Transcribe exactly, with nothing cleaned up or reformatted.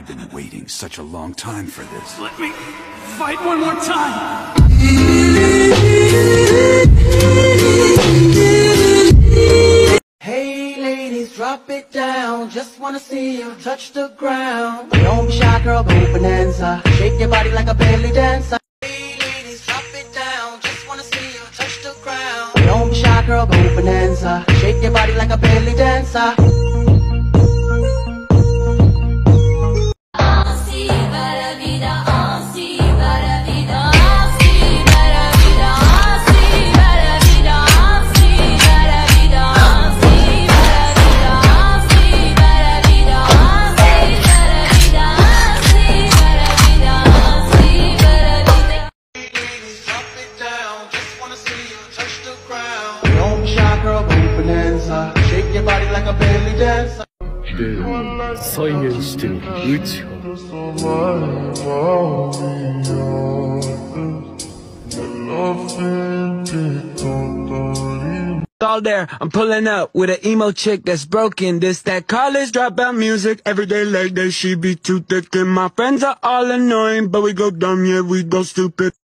been waiting such a long time for this. Let me fight one more time! Hey ladies, drop it down. Just wanna see you touch the ground. Don't be shy, girl, go bonanza. Shake your body like a belly dancer. Hey ladies, drop it down. Just wanna see you touch the ground. Don't be shy, girl, go bonanza. Shake your body like a belly dancer. Shake your body like a belly dancer. 再現してみるうち All there, I'm pulling up with an emo chick that's broken. This that college dropout music. Every day like that, she be too thick, and my friends are all annoying, but we go dumb, yeah, we go stupid.